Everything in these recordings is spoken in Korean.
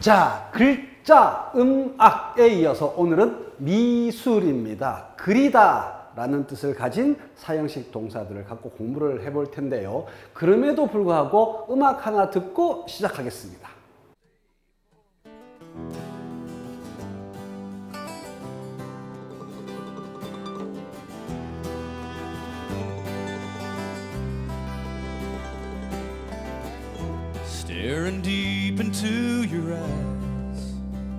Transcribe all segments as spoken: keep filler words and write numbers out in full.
자, 글자, 음악에 이어서 오늘은 미술입니다. 그리다 라는 뜻을 가진 사형식 동사들을 갖고 공부를 해볼 텐데요. 그럼에도 불구하고 음악 하나 듣고 시작하겠습니다. Staring deep into your eyes,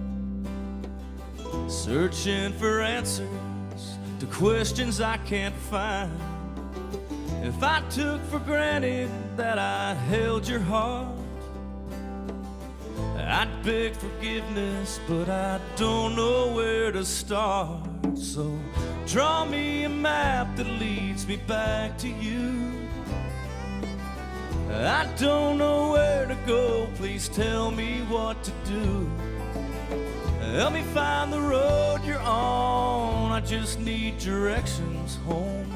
searching for answers to questions I can't find. If I took for granted that I held your heart, I'd beg forgiveness, but I don't know where to start. So draw me a map that leads me back to you. I don't know where to go, please tell me what to do. Help me find the road you're on, I just need directions home.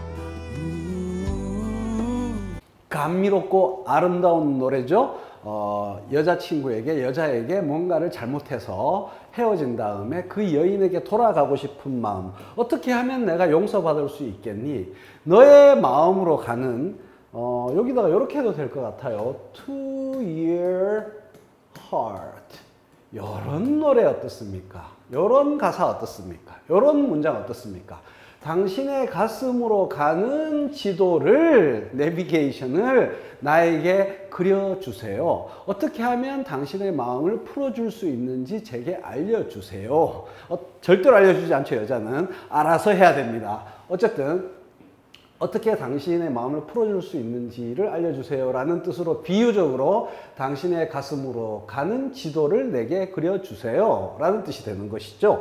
Ooh. 감미롭고 아름다운 노래죠. 어, 여자친구에게, 여자에게 뭔가를 잘못해서 헤어진 다음에 그 여인에게 돌아가고 싶은 마음. 어떻게 하면 내가 용서받을 수 있겠니? 너의 마음으로 가는 어, 여기다가 이렇게 해도 될 것 같아요. To your heart. 이런 노래 어떻습니까? 이런 가사 어떻습니까? 이런 문장 어떻습니까? 당신의 가슴으로 가는 지도를, 내비게이션을 나에게 그려주세요. 어떻게 하면 당신의 마음을 풀어줄 수 있는지 제게 알려주세요. 어, 절대로 알려주지 않죠. 여자는 알아서 해야 됩니다. 어쨌든 어떻게 당신의 마음을 풀어줄 수 있는지를 알려주세요 라는 뜻으로 비유적으로 당신의 가슴으로 가는 지도를 내게 그려주세요 라는 뜻이 되는 것이죠.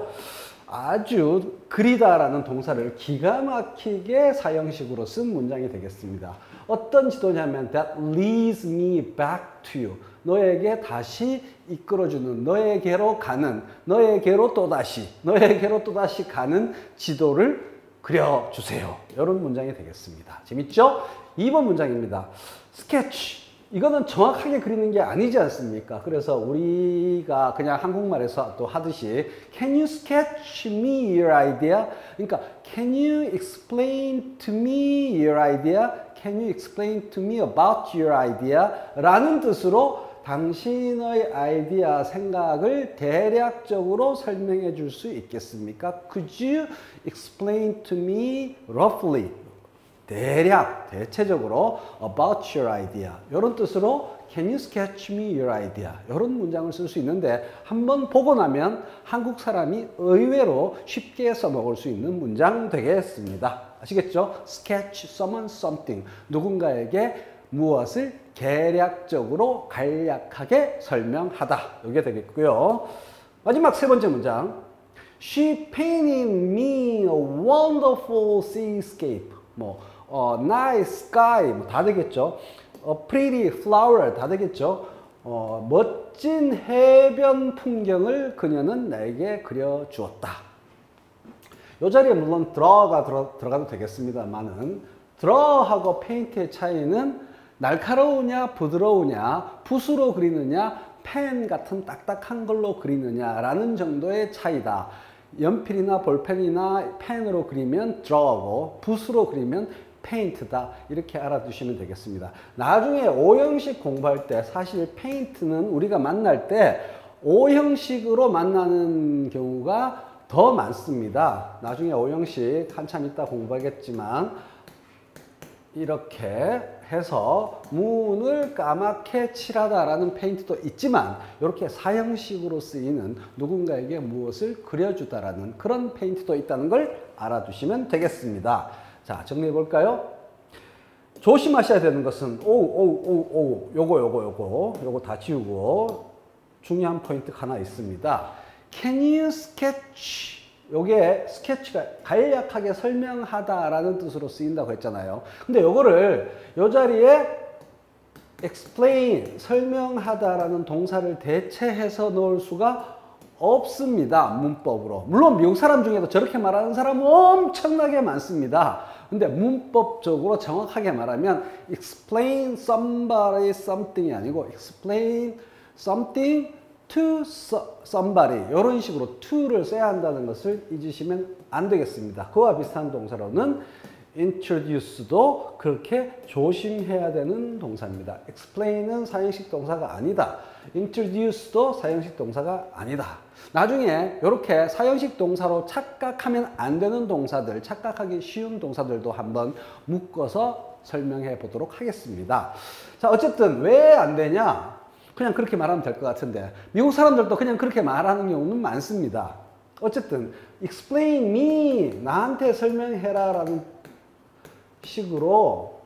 아주 그리다 라는 동사를 기가 막히게 사형식으로 쓴 문장이 되겠습니다. 어떤 지도냐면 That leads me back to you. 너에게 다시 이끌어주는, 너에게로 가는, 너에게로 또다시, 너에게로 또다시 가는 지도를 그려주세요. 이런 문장이 되겠습니다. 재밌죠? 이 번 문장입니다. 스케치. 이거는 정확하게 그리는 게 아니지 않습니까? 그래서 우리가 그냥 한국말에서 또 하듯이 Can you sketch me your idea? 그러니까 Can you explain to me your idea? Can you explain to me about your idea? 라는 뜻으로 당신의 아이디어, 생각을 대략적으로 설명해 줄 수 있겠습니까? Could you explain to me roughly? 대략, 대체적으로 about your idea. 이런 뜻으로 Can you sketch me your idea? 이런 문장을 쓸 수 있는데 한번 보고 나면 한국 사람이 의외로 쉽게 써먹을 수 있는 문장 되겠습니다. 아시겠죠? Sketch someone something. 누군가에게 무엇을 계략적으로 간략하게 설명하다. 이게 되겠고요. 마지막 세 번째 문장. She painted me a wonderful seascape. 뭐, 어, nice sky. 뭐 다 되겠죠. 어, pretty flower. 다 되겠죠. 어, 멋진 해변 풍경을 그녀는 나에게 그려주었다. 이 자리에 물론 draw가 들어, 들어가도 되겠습니다만은 draw하고 paint의 차이는 날카로우냐 부드러우냐 붓으로 그리느냐 펜 같은 딱딱한 걸로 그리느냐 라는 정도의 차이다. 연필이나 볼펜이나 펜으로 그리면 draw고 붓으로 그리면 paint다. 이렇게 알아두시면 되겠습니다. 나중에 오형식 공부할 때 사실 paint는 우리가 만날 때 오형식으로 만나는 경우가 더 많습니다. 나중에 오형식 한참 있다 공부하겠지만 이렇게 해서 문을 까맣게 칠하다라는 페인트도 있지만 이렇게 사형식으로 쓰이는 누군가에게 무엇을 그려주다라는 그런 페인트도 있다는 걸 알아두시면 되겠습니다. 자, 정리해 볼까요? 조심하셔야 되는 것은 오, 오, 오, 오, 요거, 요거, 요거, 요거 다 지우고 중요한 포인트 하나 있습니다. Can you sketch? 요게 스케치가 간략하게 설명하다라는 뜻으로 쓰인다고 했잖아요. 근데 요거를 요 자리에 explain, 설명하다라는 동사를 대체해서 넣을 수가 없습니다. 문법으로. 물론 미국 사람 중에도 저렇게 말하는 사람은 엄청나게 많습니다. 근데 문법적으로 정확하게 말하면 explain somebody something이 아니고 explain something to somebody 이런 식으로 to를 써야 한다는 것을 잊으시면 안 되겠습니다. 그와 비슷한 동사로는 introduce도 그렇게 조심해야 되는 동사입니다. explain은 사형식 동사가 아니다. introduce도 사형식 동사가 아니다. 나중에 이렇게 사형식 동사로 착각하면 안 되는 동사들, 착각하기 쉬운 동사들도 한번 묶어서 설명해 보도록 하겠습니다. 자, 어쨌든 왜 안 되냐? 그냥 그렇게 말하면 될 것 같은데 미국 사람들도 그냥 그렇게 말하는 경우는 많습니다. 어쨌든 explain me, 나한테 설명해라 라는 식으로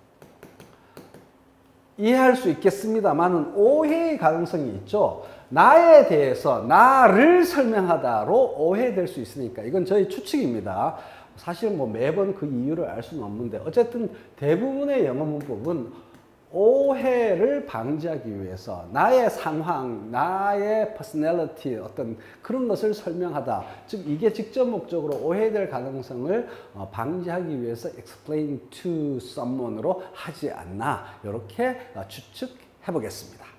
이해할 수 있겠습니다만은 오해의 가능성이 있죠. 나에 대해서 나를 설명하다로 오해될 수 있으니까 이건 저희 추측입니다. 사실 뭐 매번 그 이유를 알 수는 없는데 어쨌든 대부분의 영어 문법은 오해를 방지하기 위해서 나의 상황, 나의 퍼스널리티 어떤 그런 것을 설명하다. 즉 이게 직접 목적으로 오해될 가능성을 방지하기 위해서 explain to someone으로 하지 않나 이렇게 추측해 보겠습니다.